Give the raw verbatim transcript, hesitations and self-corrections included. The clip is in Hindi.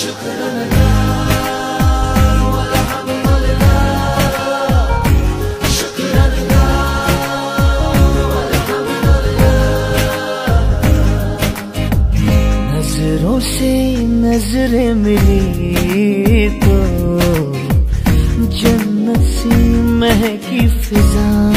नजरों से नजरें मिली तो जन्नत सी महकी फिजा